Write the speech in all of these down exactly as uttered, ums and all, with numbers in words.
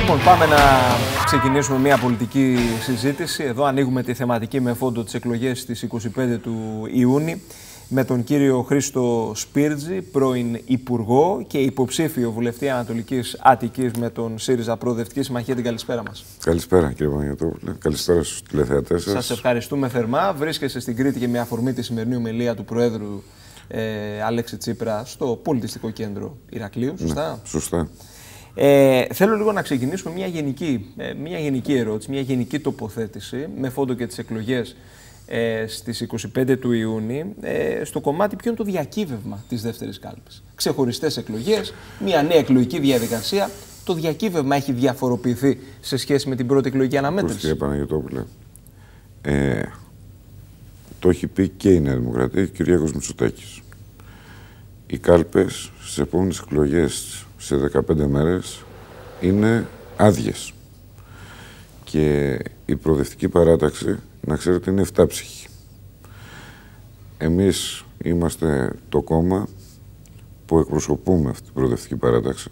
Λοιπόν, πάμε να ξεκινήσουμε μια πολιτική συζήτηση. Εδώ ανοίγουμε τη θεματική με φόντο τις εκλογές στις είκοσι πέντε του Ιούνιου με τον κύριο Χρήστο Σπίρτζη, πρώην Υπουργό και υποψήφιο βουλευτή Ανατολικής Αττικής με τον ΣΥΡΙΖΑ Προοδευτική Συμμαχία. Την καλησπέρα μας. Καλησπέρα κύριε Παναγιωτόπουλε. Καλησπέρα στους τηλεθεατές σας. Σας ευχαριστούμε θερμά. Βρίσκεστε στην Κρήτη και με αφορμή τη σημερινή ομιλία του Προέδρου ε, Αλέξη Τσίπρα στο πολιτιστικό κέντρο Ηρακλείου. Σωστά. Ναι, σωστά. Ε, θέλω λίγο να ξεκινήσουμε μια γενική, ε, μια γενική ερώτηση, μια γενική τοποθέτηση με φόντο και τις εκλογές ε, στις είκοσι πέντε του Ιούνιου ε, στο κομμάτι ποιο είναι το διακύβευμα της δεύτερης κάλπης. Ξεχωριστές εκλογές, μια νέα εκλογική διαδικασία. Το διακύβευμα έχει διαφοροποιηθεί σε σχέση με την πρώτη εκλογική αναμέτρηση. Κύριε Παναγιωτόπουλε, ε, το έχει πει και η Νέα Δημοκρατία και ο Κυριάκος Μητσοτάκης. Οι κάλπες στις επόμενες εκλογές σε δεκαπέντε μέρες είναι άδειες. Και η προοδευτική παράταξη, να ξέρετε, είναι εφτάψυχη. Εμείς είμαστε το κόμμα που εκπροσωπούμε αυτή την προοδευτική παράταξη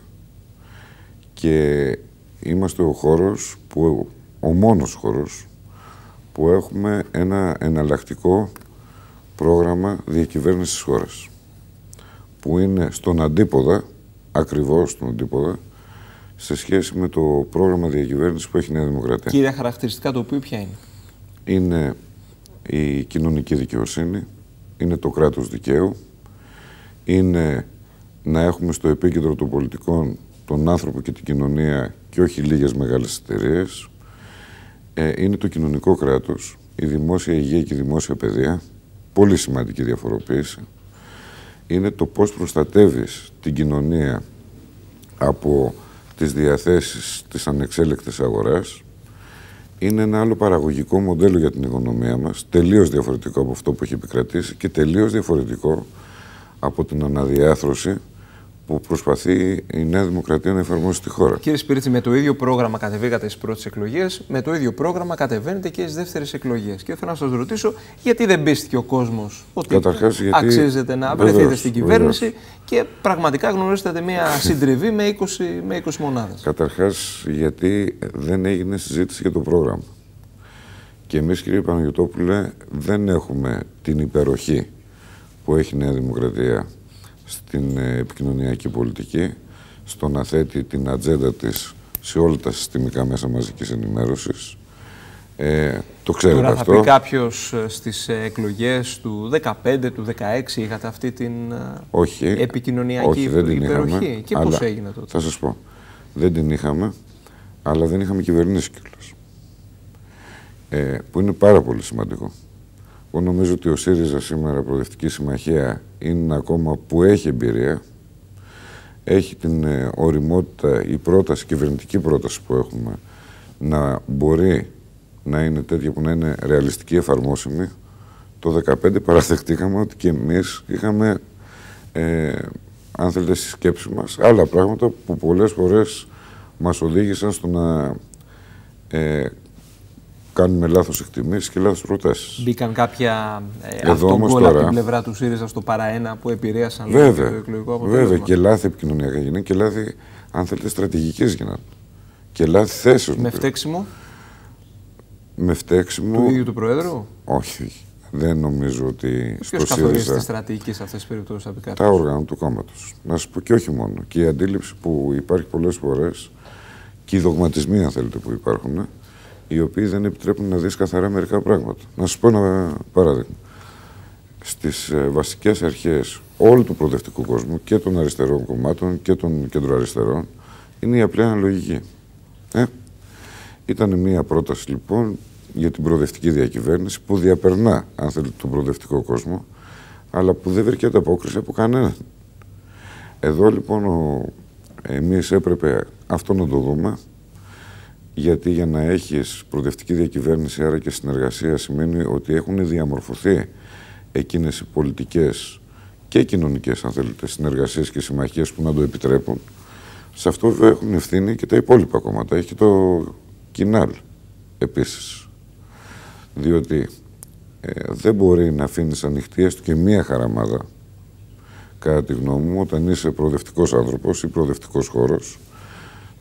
και είμαστε ο χώρος, που, ο μόνος χώρος που έχουμε ένα εναλλακτικό πρόγραμμα διακυβέρνησης της χώρας, που είναι στον αντίποδα, ακριβώς στον αντίποδα, σε σχέση με το πρόγραμμα διακυβέρνησης που έχει η Νέα Δημοκρατία. Κύρια χαρακτηριστικά το οποίο ποια είναι? Είναι η κοινωνική δικαιοσύνη, είναι το κράτος δικαίου, είναι να έχουμε στο επίκεντρο των πολιτικών τον άνθρωπο και την κοινωνία και όχι λίγες μεγάλες εταιρείες, ε, είναι το κοινωνικό κράτος, η δημόσια υγεία και η δημόσια παιδεία, πολύ σημαντική διαφοροποίηση, είναι το πώς προστατεύεις την κοινωνία από τις διαθέσεις της ανεξέλεκτης αγοράς. Είναι ένα άλλο παραγωγικό μοντέλο για την οικονομία μας, τελείως διαφορετικό από αυτό που έχει επικρατήσει και τελείως διαφορετικό από την αναδιάθρωση που προσπαθεί η Νέα Δημοκρατία να εφαρμόσει στη χώρα. Κύριε Σπίρτζη, με το ίδιο πρόγραμμα κατεβήκατε στις πρώτες εκλογές, με το ίδιο πρόγραμμα κατεβαίνετε και στις δεύτερες εκλογές. Και θέλω να σας ρωτήσω, γιατί δεν πίστηκε ο κόσμος ότι Καταρχάς, γιατί... αξίζετε να βεβαίως, βρεθείτε στην κυβέρνηση βεβαίως. Και πραγματικά γνωρίσετε μια συντριβή με είκοσι, με είκοσι μονάδες. Καταρχάς, γιατί δεν έγινε συζήτηση για το πρόγραμμα. Και εμείς, κύριε Παναγιωτόπουλε, δεν έχουμε την υπεροχή που έχει η Νέα Δημοκρατία στην επικοινωνιακή πολιτική, στο να θέτει την ατζέντα της σε όλα τα συστημικά μέσα μαζικής ενημέρωσης. Ε, το ξέρετε Τώρα αυτό. θα πει κάποιος στις εκλογές του δεκαπέντε, του δεκαέξι είχατε αυτή την όχι, επικοινωνιακή όχι, δεν την υπεροχή. Είχαμε, και πώς έγινε τότε? Θα σας πω. Δεν την είχαμε, αλλά δεν είχαμε κυβερνήσει κιόλας. Ε, που είναι πάρα πολύ σημαντικό. Εγώ νομίζω ότι ο ΣΥΡΙΖΑ σήμερα, Προοδευτική Συμμαχία, είναι ένα κόμμα που έχει εμπειρία, έχει την ε, οριμότητα, η πρόταση, η κυβερνητική πρόταση που έχουμε, να μπορεί να είναι τέτοια που να είναι ρεαλιστική, εφαρμόσιμη. Το δύο χιλιάδες δεκαπέντε παραδεχτήκαμε ότι και εμείς είχαμε, ε, αν θέλετε, στη σκέψη μας, άλλα πράγματα που πολλές φορές μας οδήγησαν στο να ε, κάνουμε λάθος εκτιμήσεις και λάθος προτάσεις. Μπήκαν κάποια ε, αυτογκόλ από την πλευρά του ΣΥΡΙΖΑ στο παραένα που επηρέασαν βέβαια, το εκλογικό αποτέλεσμα. Βέβαια, και λάθη επικοινωνιακά γίνανε και λάθη, αν θέλετε, στρατηγικής γίνανε. Και λάθη θέσεων. Με φταίξιμο. Με φταίξιμο. Του ίδιου του Προέδρου. Όχι. Δεν νομίζω ότι. Ποιος καθορίζει τη στρατηγική σε αυτές τις περιπτώσεις? Τα όργανα του κόμματος. Να σας πω, και όχι μόνο. Και η αντίληψη που υπάρχει πολλές φορές και οι δογματισμοί, αν θέλετε, που υπάρχουν, οι οποίοι δεν επιτρέπουν να δεις καθαρά μερικά πράγματα. Να σας πω ένα παράδειγμα. Στις ε, βασικές αρχές όλου του προοδευτικού κόσμου και των αριστερών κομμάτων και των κεντροαριστερών είναι η απλή αναλογική. Ε? Ήταν μια πρόταση λοιπόν για την προοδευτική διακυβέρνηση που διαπερνά, αν θέλετε, τον προοδευτικό κόσμο, αλλά που δεν βρήκε ανταπόκριση από κανέναν. Εδώ λοιπόν ο, εμείς έπρεπε αυτό να το δούμε, γιατί για να έχεις προοδευτική διακυβέρνηση, άρα και συνεργασία, σημαίνει ότι έχουν διαμορφωθεί εκείνες οι πολιτικές και κοινωνικές, αν θέλετε, συνεργασίες και συμμαχίες που να το επιτρέπουν. Σε αυτό βέβαια έχουν ευθύνη και τα υπόλοιπα κόμματα. Έχει και το Κινάλ επίσης. Διότι ε, δεν μπορεί να αφήνεις ανοιχτή έστω και μία χαραμάδα, κατά τη γνώμη μου, όταν είσαι προοδευτικός άνθρωπος ή προοδευτικός χώρος,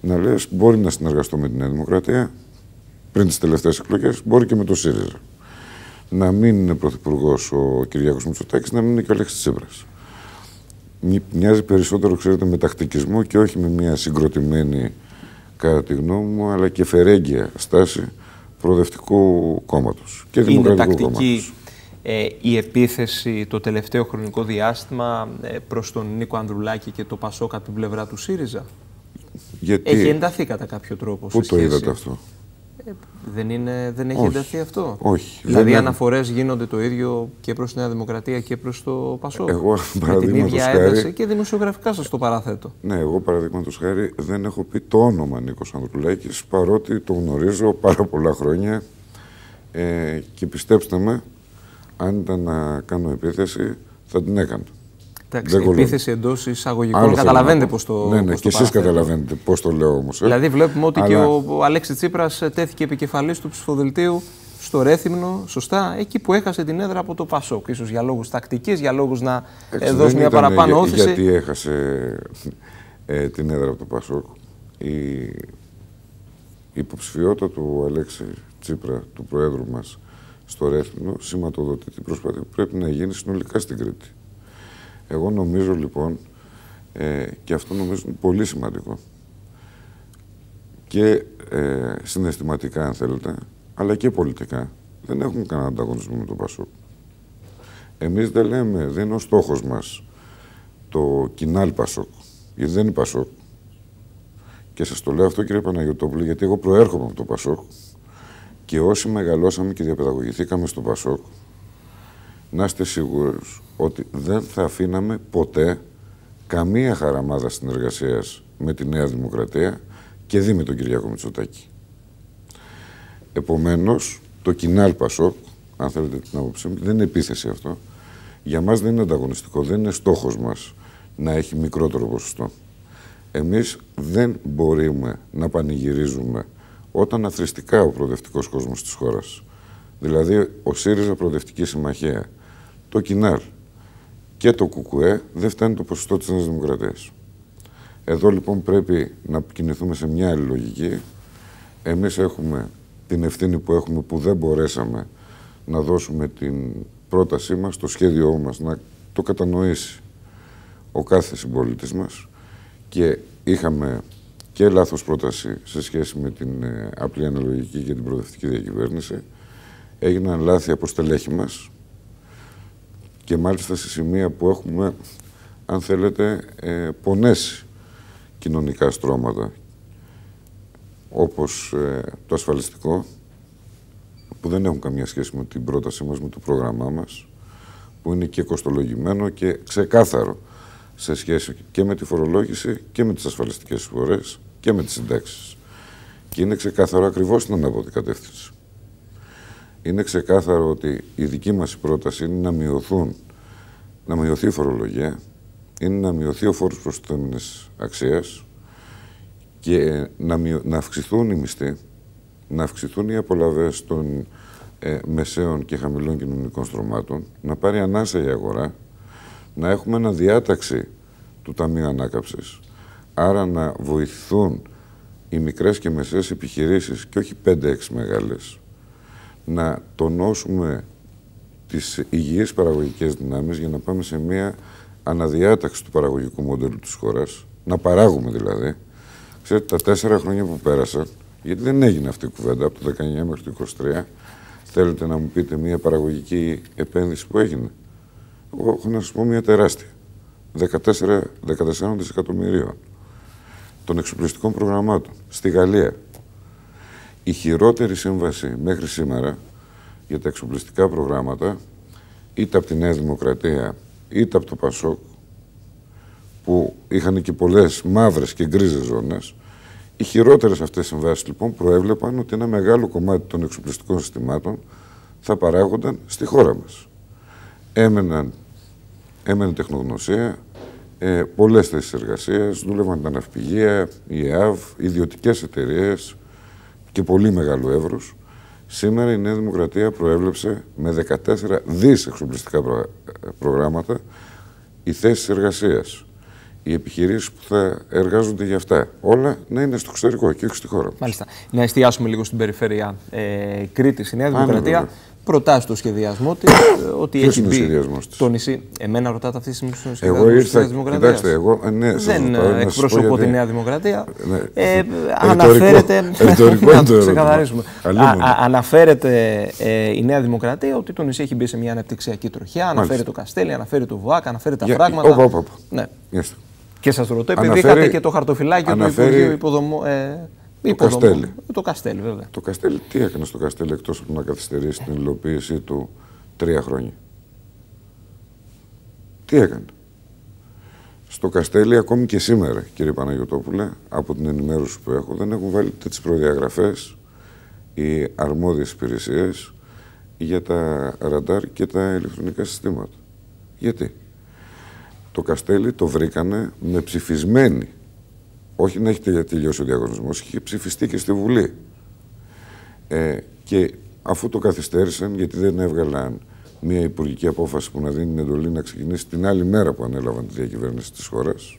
να λες μπορεί να συνεργαστώ με τη Νέα Δημοκρατία πριν τις τελευταίες εκλογές, μπορεί και με το ΣΥΡΙΖΑ. Να μην είναι πρωθυπουργός ο Κυριάκος Μητσοτάκης, να μην είναι και ο Αλέξης Τσίπρας. Μοιάζει περισσότερο, ξέρετε, με τακτικισμό και όχι με μια συγκροτημένη, κατά τη γνώμη μου, αλλά και φερέγγια στάση προοδευτικού κόμματος και δημοκρατικού κόμματος. Είναι τακτική ε, η επίθεση το τελευταίο χρονικό διάστημα ε, προς τον Νίκο Ανδρουλάκη και το Πασόκ από την πλευρά του ΣΥΡΙΖΑ? Γιατί... Έχει ενταθεί κατά κάποιο τρόπο? Πού το είδατε αυτό? Ε, δεν, είναι, δεν έχει όχι, ενταθεί αυτό? Όχι. Δηλαδή οι αναφορές γίνονται το ίδιο και προς τη Νέα Δημοκρατία και προς το Πασόκ? Εγώ, με την ίδια ένταση και δημοσιογραφικά σας το παραθέτω. Ναι, εγώ παραδείγματος χάρη δεν έχω πει το όνομα Νίκος Ανδρουλάκης, παρότι το γνωρίζω πάρα πολλά χρόνια ε, και πιστέψτε με, αν ήταν να κάνω επίθεση θα την έκανα. Εντάξει, επίθεση εντός εισαγωγικών, καταλαβαίνετε πώς το. Ναι, ναι, και εσείς καταλαβαίνετε πώς το λέω όμως. Ε. Δηλαδή, βλέπουμε ότι Αλλά... και ο Αλέξης Τσίπρας τέθηκε επικεφαλής του ψηφοδελτίου στο Ρέθυμνο, σωστά, εκεί που έχασε την έδρα από το Πασόκ. Ίσως για λόγους τακτικής, για λόγους να Έτσι, δώσει μια παραπάνω για, όθηση. Γιατί έχασε ε, την έδρα από το Πασόκ. Η, η υποψηφιότητα του Αλέξη Τσίπρα, του Προέδρου μας, στο Ρέθυμνο, σηματοδοτεί την προσπάθεια που πρέπει να γίνει συνολικά στην Κρήτη. Εγώ νομίζω λοιπόν, ε, και αυτό νομίζω είναι πολύ σημαντικό, και ε, συναισθηματικά αν θέλετε, αλλά και πολιτικά, δεν έχουμε κανένα ανταγωνισμό με τον Πασόκ. Εμείς δεν λέμε, δεν είναι ο στόχος μας το κοινάλ Πασόκ, γιατί δεν είναι Πασόκ. Και σας το λέω αυτό, κύριε Παναγιωτόπουλο, γιατί εγώ προέρχομαι από το Πασόκ και όσοι μεγαλώσαμε και διαπαιδαγωγηθήκαμε στο Πασόκ, να είστε σίγουρους ότι δεν θα αφήναμε ποτέ καμία χαραμάδα συνεργασίας με τη Νέα Δημοκρατία και δι με τον Κυριάκο Μητσοτάκη. Επομένως, το κοινάλ Πασόκ, αν θέλετε την άποψή μου, δεν είναι επίθεση αυτό. Για μας δεν είναι ανταγωνιστικό, δεν είναι στόχος μας να έχει μικρότερο ποσοστό. Εμείς δεν μπορούμε να πανηγυρίζουμε όταν αθρηστικά ο προοδευτικός κόσμος της χώρας, δηλαδή ο ΣΥΡΙΖΑ Προοδευτική Συμμαχία, το ΚΙΝΑΡ και το ΚΚΕ, δεν φτάνει το ποσοστό της Νέας Δημοκρατίας. Εδώ λοιπόν πρέπει να κινηθούμε σε μια άλλη λογική. Εμείς έχουμε την ευθύνη που έχουμε, που δεν μπορέσαμε να δώσουμε την πρότασή μας, το σχέδιό μας, να το κατανοήσει ο κάθε συμπολίτης μας, και είχαμε και λάθος πρόταση σε σχέση με την ε, απλή αναλογική και την προοδευτική διακυβέρνηση. Έγιναν λάθη από στελέχη μας και μάλιστα σε σημεία που έχουμε, αν θέλετε, ε, πονέσει κοινωνικά στρώματα, όπως ε, το ασφαλιστικό, που δεν έχουν καμία σχέση με την πρότασή μας, με το πρόγραμμά μας, που είναι και κοστολογημένο και ξεκάθαρο σε σχέση και με τη φορολόγηση και με τις ασφαλιστικές εισφορές και με τις συντάξεις. Και είναι ξεκάθαρο ακριβώς την ανάποδη κατεύθυνση. Είναι ξεκάθαρο ότι η δική μας πρόταση είναι να μειωθούν, να μειωθεί η φορολογία, είναι να μειωθεί ο φόρος προστιθέμενης αξίας και να, μειω... να αυξηθούν οι μισθοί, να αυξηθούν οι απολαβές των ε, μεσαίων και χαμηλών κοινωνικών στρωμάτων, να πάρει ανάσα η αγορά, να έχουμε ένα διάταξη του Ταμείου Ανάκαμψης, άρα να βοηθηθούν οι μικρές και μεσαίες επιχειρήσεις και όχι πέντε έξι μεγάλες, να τονώσουμε τις υγιείς παραγωγικές δυνάμεις για να πάμε σε μια αναδιάταξη του παραγωγικού μοντέλου της χώρας, να παράγουμε δηλαδή. Ξέρετε, τα τέσσερα χρόνια που πέρασαν, γιατί δεν έγινε αυτή η κουβέντα από το δεκαεννιά μέχρι το είκοσι τρία, θέλετε να μου πείτε μια παραγωγική επένδυση που έγινε? Εγώ έχω να σας πω μια τεράστια, δεκατέσσερα δισεκατομμυρίων των εξοπλιστικών προγραμμάτων στη Γαλλία. Η χειρότερη σύμβαση μέχρι σήμερα για τα εξοπλιστικά προγράμματα, είτε από τη Νέα Δημοκρατία είτε από το Πασόκ, που είχαν και πολλές μαύρες και γκρίζες ζώνες, οι χειρότερες αυτές συμβάσεις λοιπόν προέβλεπαν ότι ένα μεγάλο κομμάτι των εξοπλιστικών συστημάτων θα παράγονταν στη χώρα μας. Έμεναν, έμενε τεχνογνωσία, ε, πολλές θέσεις εργασίας, δούλευαν τα ναυπηγεία, η ΕΑΒ, ιδιωτικές εταιρείες και πολύ μεγάλο εύρος. Σήμερα η Νέα Δημοκρατία προέβλεψε με δεκατέσσερα δισεκατομμύρια εξοπλιστικά προ, προγράμματα οι θέσεις εργασίας. οι επιχειρήσεις που θα εργάζονται για αυτά. Όλα να είναι στο εξωτερικό και όχι στη χώρα. Μάλιστα. Να εστιάσουμε λίγο στην περιφέρεια ε, Κρήτης. Η Νέα Δημοκρατία ναι, προτάσει το σχεδιασμό της, ότι Ποιος έχει είναι μπει στο νησί. Εμένα ρωτάτε αυτή τη στιγμή στο σχεδιασμό της Νέας Δημοκρατίας. Κοιτάξτε, εγώ ναι, δεν εκπροσωπώ γιατί... τη Νέα Δημοκρατία. Ναι. Ε, αναφέρεται. Να το ξεκαθαρίσουμε. Αναφέρεται ε, η Νέα Δημοκρατία ότι το νησί έχει μπει σε μια αναπτυξιακή τροχιά. Αναφέρει το Καστέλι, αναφέρει το Βουάκ, αναφέρει τα φράγματα. Και σας ρωτώ, επειδή αναφέρει, είχατε και το χαρτοφυλάκιο αναφέρει, του Υπουργείου Υποδομών. Ε, το Καστέλι. Το Καστέλι, βέβαια. Το Καστέλι, τι έκανε στο Καστέλι εκτός από να καθυστερήσει την υλοποίησή του τρία χρόνια. Τι έκανε. Στο Καστέλι, ακόμη και σήμερα, κύριε Παναγιωτόπουλε, από την ενημέρωση που έχω, δεν έχουν βάλει τις προδιαγραφές οι αρμόδιες υπηρεσίες για τα ραντάρ και τα ηλεκτρονικά συστήματα. Γιατί. Το Καστέλι το βρήκανε με ψηφισμένη. Όχι να έχει τελειώσει ο διαγωνισμός, είχε ψηφιστεί και στη Βουλή. Ε, και αφού το καθυστέρησαν, γιατί δεν έβγαλαν μια υπουργική απόφαση που να δίνει την εντολή να ξεκινήσει την άλλη μέρα που ανέλαβαν τη διακυβέρνηση της χώρας,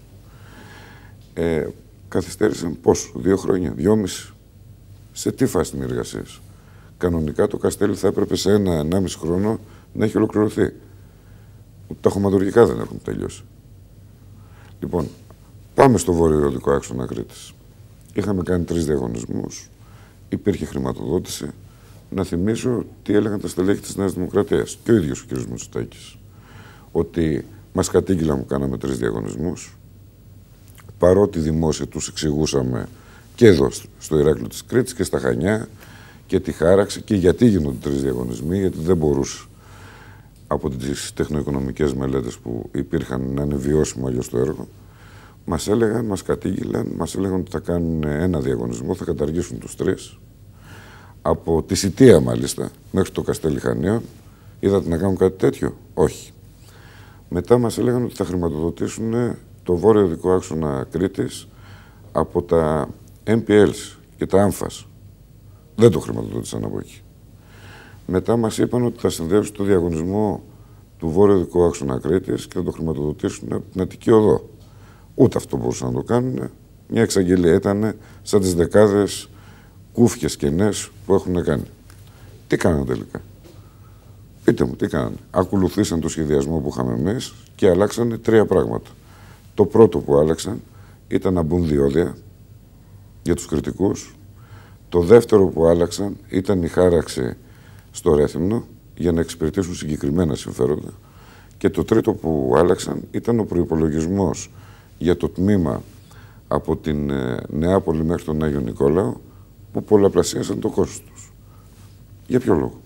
ε, καθυστέρησαν πόσο, δύο χρόνια, δυόμιση. Σε τι φάση την εργασία. Κανονικά το Καστέλι θα έπρεπε σε ένα, ενάμιση χρόνο να έχει ολοκληρωθεί. Τα χωματουργικά δεν έχουν τελειώσει. Λοιπόν, πάμε στο βόρειο-δυτικό άξονα Κρήτης. Είχαμε κάνει τρεις διαγωνισμούς, υπήρχε χρηματοδότηση. Να θυμίσω τι έλεγαν τα στελέχη της Νέας Δημοκρατίας και ο ίδιος ο κ. Μητσοτάκης. Ότι μας κατήγγειλαν που κάναμε τρεις διαγωνισμούς, παρότι δημόσια τους εξηγούσαμε και εδώ στο Ηράκλειο της Κρήτης και στα Χανιά και τη χάραξη και γιατί γίνονται τρεις διαγωνισμοί, γιατί δεν μπορούσε από τις τεχνοοικονομικές μελέτες που υπήρχαν να είναι βιώσιμο αλλιώς το έργο. Μας έλεγαν, μας κατήγγειλαν, μας έλεγαν ότι θα κάνουν ένα διαγωνισμό, θα καταργήσουν τους τρεις. Από τη Σιτία μάλιστα, μέχρι το Καστέλι Χανίων, είδατε να κάνουν κάτι τέτοιο? Όχι. Μετά μας έλεγαν ότι θα χρηματοδοτήσουν το βόρειο-δυτικό άξονα Κρήτης από τα εμ πι ελς και τα άμφας. Δεν το χρηματοδότησαν από εκεί. Μετά μας είπαν ότι θα συνδέσουν το διαγωνισμό του βόρειο-δυτικού άξονα Κρήτης και θα το χρηματοδοτήσουν από την Αττική Οδό. Ούτε αυτό μπορούσαν να το κάνουν. Μια εξαγγελία ήταν σαν τις δεκάδες κούφιες κενές που έχουν κάνει. Τι κάνανε τελικά? Πείτε μου, τι κάνανε? Ακολουθήσαν το σχεδιασμό που είχαμε εμείς και αλλάξανε τρία πράγματα. Το πρώτο που άλλαξαν ήταν να μπουν διόδια για τους κριτικούς. Το δεύτερο που άλλαξαν ήταν η χάραξη στο Ρέθυμνο για να εξυπηρετήσουν συγκεκριμένα συμφέροντα. Και το τρίτο που άλλαξαν ήταν ο προϋπολογισμός για το τμήμα από την Νεάπολη μέχρι τον Άγιο Νικόλαο, που πολλαπλασίασαν το κόστος τους. Για ποιο λόγο?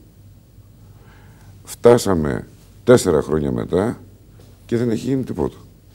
Φτάσαμε τέσσερα χρόνια μετά και δεν έχει γίνει τίποτα.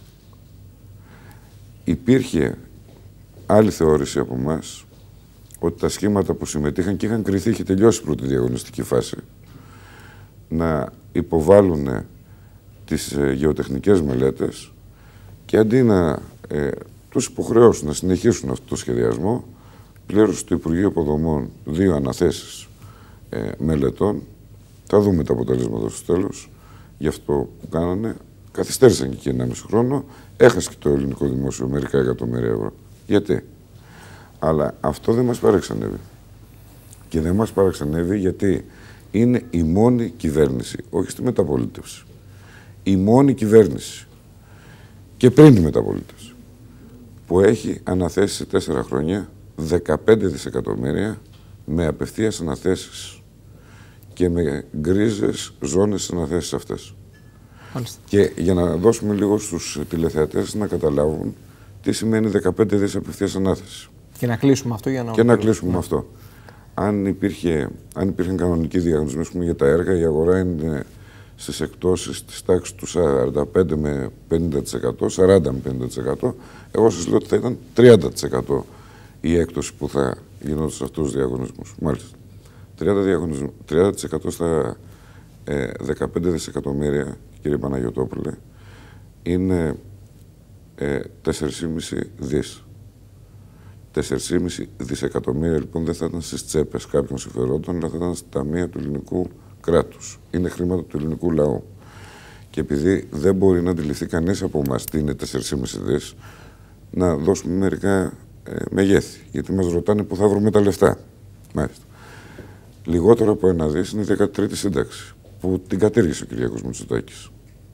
Υπήρχε άλλη θεώρηση από εμάς ότι τα σχήματα που συμμετείχαν και είχαν κριθεί, είχε τελειώσει η πρώτη διαγωνιστική φάση, να υποβάλουν τις ε, γεωτεχνικές μελέτες και αντί να ε, τους υποχρεώσουν να συνεχίσουν αυτό το σχεδιασμό, πλήρωσε το Υπουργείο Υποδομών δύο αναθέσεις ε, μελετών. Θα δούμε τα αποτελέσματα στο τέλος για αυτό που κάνανε. Καθυστέρησαν και εκεί ενάμιση χρόνο. Έχασε και το ελληνικό δημόσιο μερικά εκατομμύρια ευρώ. Γιατί? Αλλά αυτό δεν μας παραξενεύει. Και δεν μας παραξενεύει γιατί είναι η μόνη κυβέρνηση, όχι στη μεταπολίτευση, η μόνη κυβέρνηση και πριν τη μεταπολίτευση που έχει αναθέσει σε τέσσερα χρόνια δεκαπέντε δισεκατομμύρια με απευθείας αναθέσεις και με γκρίζες ζώνες στις αναθέσεις αυτές. Μάλιστα. Και για να δώσουμε λίγο στους τηλεθεατές να καταλάβουν τι σημαίνει δεκαπέντε δις απευθείας ανάθεση. Και να κλείσουμε αυτό για να... Και να κλείσουμε με αυτό. Αν, υπήρχε, αν υπήρχαν κανονικοί διαγωνισμοί για τα έργα, η αγορά είναι στις εκτόσεις της τάξης του σαράντα πέντε με πενήντα τοις εκατό, σαράντα με πενήντα τοις εκατό. Εγώ σας λέω ότι θα ήταν τριάντα τοις εκατό η έκπτωση που θα γινόταν σε αυτούς τους διαγωνισμούς. Μάλιστα. τριάντα τοις εκατό στα ε, δεκαπέντε δισεκατομμύρια, κύριε Παναγιωτόπουλε, είναι ε, τέσσερα κόμμα πέντε δις. τέσσερα κόμμα πέντε δισεκατομμύρια λοιπόν δεν θα ήταν στις τσέπες κάποιων συμφερόντων, αλλά θα ήταν στα ταμεία του ελληνικού κράτους. Είναι χρήματα του ελληνικού λαού. Και επειδή δεν μπορεί να αντιληφθεί κανείς από εμάς τι είναι τέσσερα κόμμα πέντε δις, να δώσουμε μερικά ε, μεγέθη. Γιατί μας ρωτάνε πού θα βρούμε τα λεφτά. Μάλιστα. Λιγότερο από ένα δις είναι η δέκατη τρίτη σύνταξη, που την κατήργησε ο Κυριάκος Μητσοτάκης.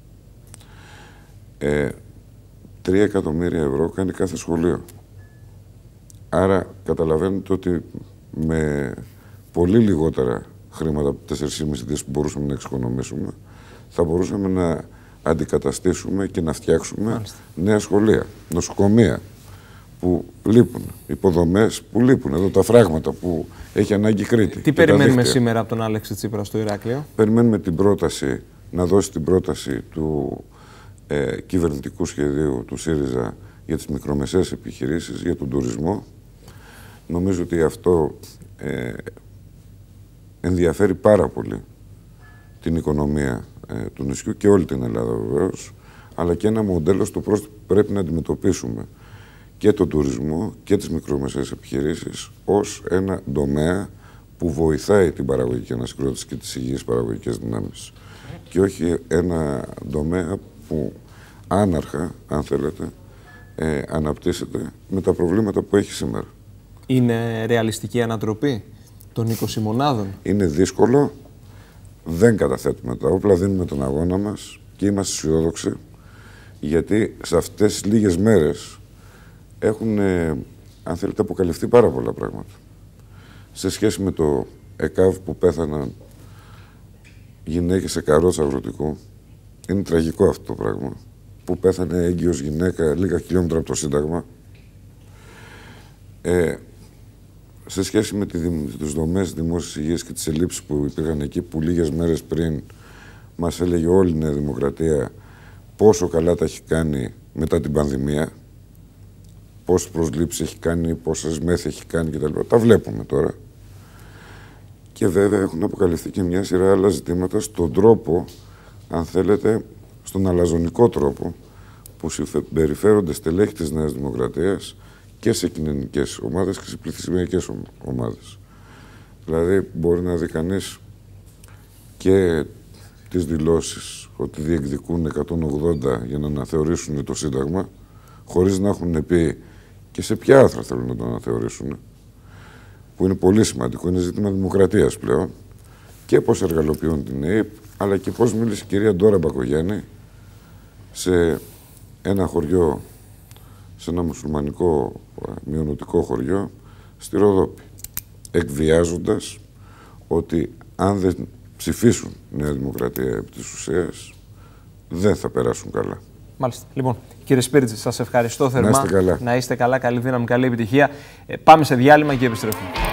Ε, Τρία εκατομμύρια ευρώ κάνει κάθε σχολείο. Άρα καταλαβαίνετε ότι με πολύ λιγότερα χρήματα από τέσσερα κόμμα πέντε δις που μπορούσαμε να εξοικονομήσουμε, θα μπορούσαμε να αντικαταστήσουμε και να φτιάξουμε Μάλιστα. νέα σχολεία, νοσοκομεία που λείπουν, υποδομές που λείπουν, εδώ τα φράγματα που έχει ανάγκη Κρήτη. Τι περιμένουμε σήμερα από τον Άλεξη Τσίπρα στο Ηράκλειο? Περιμένουμε την πρόταση, να δώσει την πρόταση του ε, κυβερνητικού σχεδίου του ΣΥΡΙΖΑ για τις μικρομεσαίες επιχειρήσεις, για τον τουρισμό. Νομίζω ότι αυτό ε, ενδιαφέρει πάρα πολύ την οικονομία ε, του νησιού και όλη την Ελλάδα βεβαίως, αλλά και ένα μοντέλο στο πώς πρέπει να αντιμετωπίσουμε και τον τουρισμό και τις μικρομεσαίες επιχειρήσεις ως ένα τομέα που βοηθάει την παραγωγική ανασυγκρότηση και τις υγιείς παραγωγικές δυνάμεις. Και όχι ένα τομέα που άναρχα, αν θέλετε, ε, αναπτύσσεται με τα προβλήματα που έχει σήμερα. Είναι ρεαλιστική ανατροπή των είκοσι μονάδων? Είναι δύσκολο. Δεν καταθέτουμε τα όπλα, δίνουμε τον αγώνα μας και είμαστε αισιόδοξοι, γιατί σε αυτές τις λίγες μέρες έχουν, ε, αν θέλετε, αποκαλυφθεί πάρα πολλά πράγματα. Σε σχέση με το ΕΚΑΒ που πέθαναν γυναίκες σε καρότσα αγροτικού, είναι τραγικό αυτό το πράγμα, που πέθανε έγκυος γυναίκα λίγα χιλιόμετρα από το Σύνταγμα. Ε, σε σχέση με τις δομές δημόσιας υγείας και τις ελλείψεις που υπήρχαν εκεί, που λίγες μέρες πριν μας έλεγε όλη η Νέα Δημοκρατία πόσο καλά τα έχει κάνει μετά την πανδημία, πόσες προσλήψεις έχει κάνει, πόσες μέθη έχει κάνει κτλ. Τα βλέπουμε τώρα. Και βέβαια έχουν αποκαλυφθεί και μια σειρά άλλα ζητήματα στον τρόπο, αν θέλετε, στον αλαζονικό τρόπο που συμπεριφέρονται στελέχη της Νέας Δημοκρατίας και σε κοινωνικές ομάδες και σε πληθυσμιακές ομάδες. Δηλαδή, μπορεί να δει κανείς και τις δηλώσεις ότι διεκδικούν εκατόν ογδόντα για να αναθεωρήσουν το Σύνταγμα, χωρίς να έχουν πει και σε ποια άρθρα θέλουν να το αναθεωρήσουν, που είναι πολύ σημαντικό, είναι ζήτημα δημοκρατίας πλέον, και πώς εργαλοποιούν την ΕΕΠ, αλλά και πώς μίλησε η κυρία Ντόρα Μπακογιάννη σε ένα χωριό, σε ένα μουσουλμανικό μειονοτικό χωριό στη Ροδόπη, εκβιάζοντας ότι αν δεν ψηφίσουν Νέα Δημοκρατία επί της ουσίας, δεν θα περάσουν καλά. Μάλιστα. Λοιπόν, κύριε Σπίρτζη, σας ευχαριστώ θερμά. Να είστε καλά. Να είστε καλά, καλή δύναμη, καλή επιτυχία. Ε, πάμε σε διάλειμμα και επιστρέφουμε.